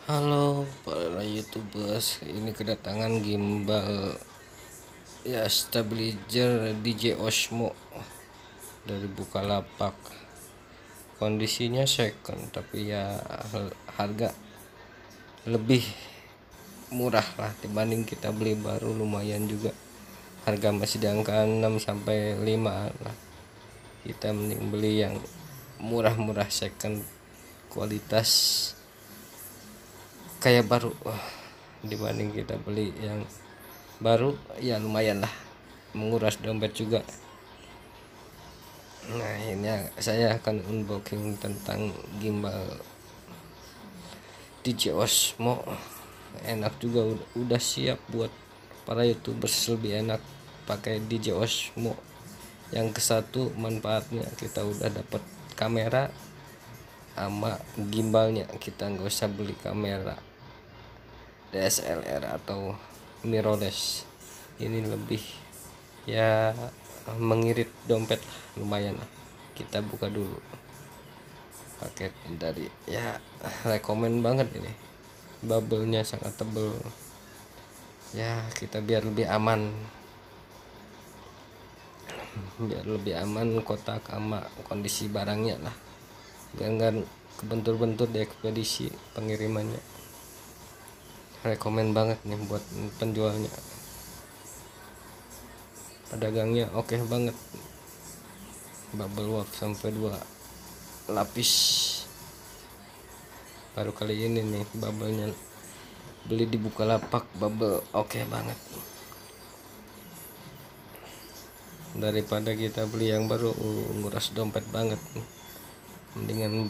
Halo para YouTubers, ini kedatangan gimbal ya stabilizer DJ Osmo dari Bukalapak. Kondisinya second tapi ya harga lebih murah lah dibanding kita beli baru, lumayan juga. Harga masih di angka 6 sampai 5 lah. Kita mending beli yang murah-murah second, kualitas kayak baru dibanding kita beli yang baru. Ya lumayan lah, menguras dompet juga. Nah ini saya akan unboxing tentang gimbal DJ Osmo. Enak juga, udah siap buat para YouTubers, lebih enak pakai DJ Osmo. Yang ke satu manfaatnya, kita udah dapat kamera sama gimbalnya, kita nggak usah beli kamera DSLR atau mirrorless. Ini lebih ya mengirit dompet lah, lumayan lah. Kita buka dulu paket dari ya, rekomen banget ini, bubble-nya sangat tebel ya. Kita biar lebih aman kotak sama kondisi barangnya lah, biar nggak kebentur-bentur di ekspedisi pengirimannya. Rekomen banget nih buat penjualnya, pedagangnya oke banget. Bubble wrap sampai 2 lapis, baru kali ini nih bubble-nya beli di Bukalapak. Bubble oke banget, daripada kita beli yang baru nguras dompet banget. Mendingan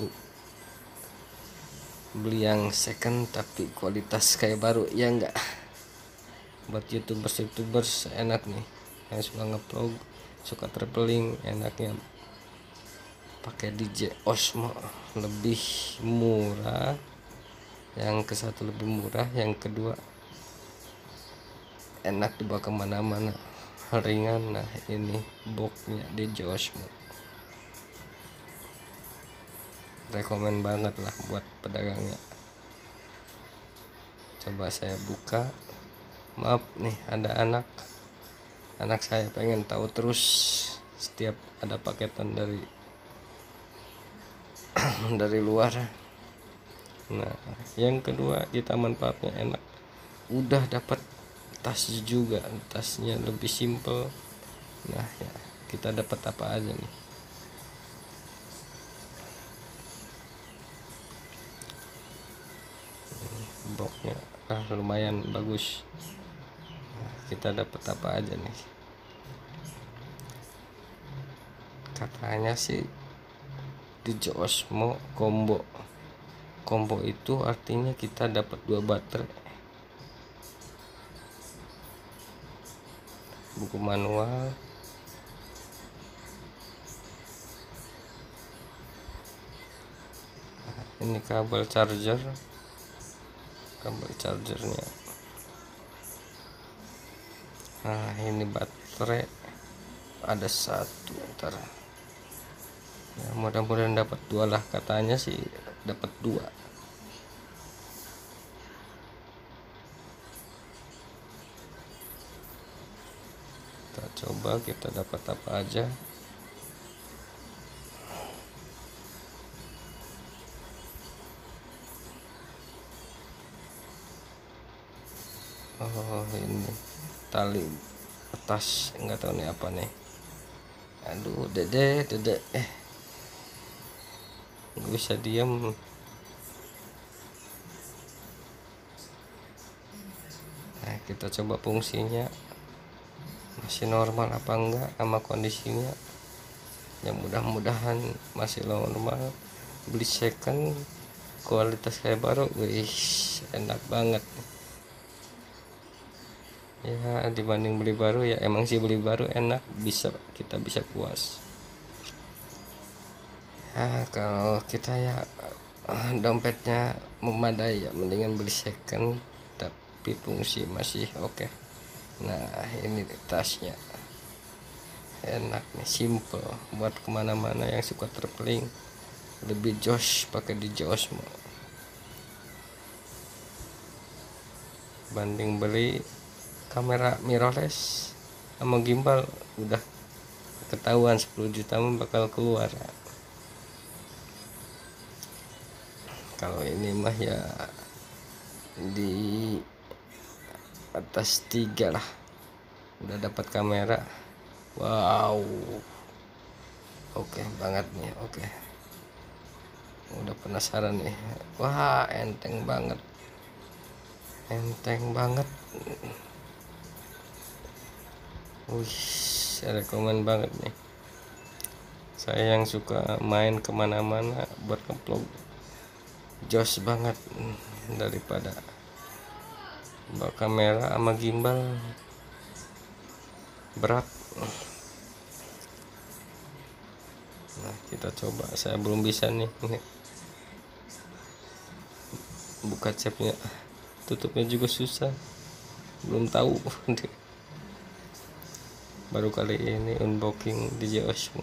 beli yang second tapi kualitas kayak baru, ya enggak. Buat YouTubers enak nih, yang suka ngevlog, suka traveling, enaknya pakai DJ Osmo. Lebih murah, yang ke satu lebih murah, yang kedua enak dibawa kemana-mana, ringan. Nah ini boxnya DJ Osmo, rekomen banget lah buat pedagangnya. Coba saya buka. Maaf nih, ada anak saya pengen tahu terus setiap ada paketan dari dari luar. Nah yang kedua, kita manfaatnya enak, udah dapat tas juga. Tasnya lebih simple. Nah ya, kita dapat apa aja nih. Boxnya lumayan bagus. Nah, kita dapat apa aja nih, katanya sih DJ Osmo combo itu artinya kita dapat 2 baterai, buku manual, ini kabel chargernya. Nah ini baterai ada 1, ntar ya, mudah-mudahan dapat 2 lah, katanya sih dapat 2. Kita coba kita dapat apa aja. Oh ini tali atas, nggak tahu nih apa nih. Aduh dede nggak bisa diam. Nah kita coba fungsinya masih normal apa enggak sama kondisinya. Ya mudah-mudahan masih normal. Beli second kualitas kayak baru, wih enak banget ya. Dibanding beli baru ya, emang sih beli baru enak, kita bisa puas ya. Kalau kita ya dompetnya memadai ya mendingan beli second tapi fungsi masih oke. Nah ini tasnya enak nih, simple buat kemana-mana yang suka traveling. Lebih josh pakai DJ Osmo. banding beli kamera mirrorless sama gimbal udah ketahuan 10 juta mah bakal keluar. Kalau ini mah ya di atas 3 lah udah dapat kamera. Wow, oke banget nih. Oke, udah penasaran nih. Wah, enteng banget, enteng banget. Wih, saya rekomen banget nih. Saya yang suka main kemana-mana buat ngevlog, jos banget daripada bawa kamera sama gimbal berat. Nah, kita coba. Saya belum bisa nih buka capnya, tutupnya juga susah, belum tahu. Baru kali ini unboxing DJI Osmo.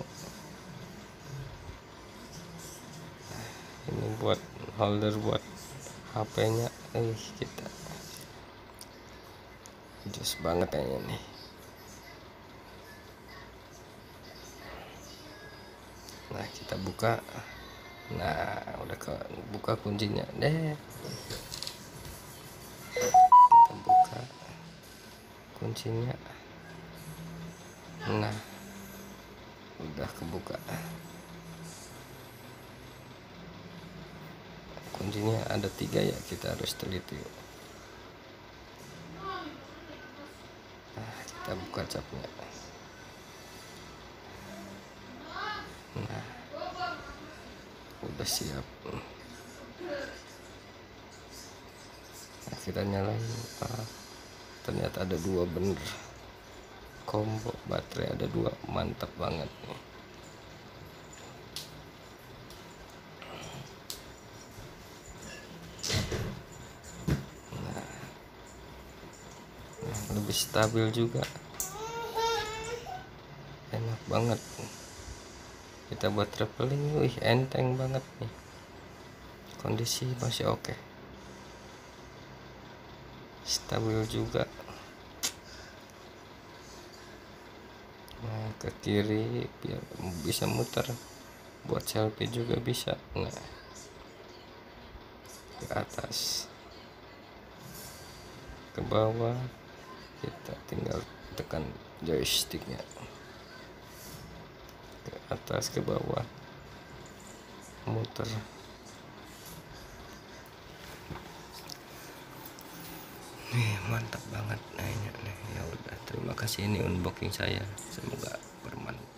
Ini buat holder buat HP-nya. Kita jos banget kayaknya nih. Nah, kita buka. Nah, udah buka kuncinya deh. Kita buka kuncinya. Nah, udah kebuka. Kuncinya ada 3 ya, kita harus teliti. Nah, kita buka capnya. Nah, udah siap. Nah, kita nyalain. Ternyata ada 2 bener. Combo baterai ada 2, mantap banget nih. Nah, lebih stabil juga, enak banget kita buat traveling. Wih, enteng banget nih, kondisi masih oke, stabil juga. Nah, ke kiri biar bisa muter, buat selfie juga bisa. Nah, ke atas, ke bawah, kita tinggal tekan joysticknya, ke atas ke bawah, muter. Nih, mantap banget. Nah, ini ya udah, terima kasih, ini unboxing saya, semoga bermanfaat.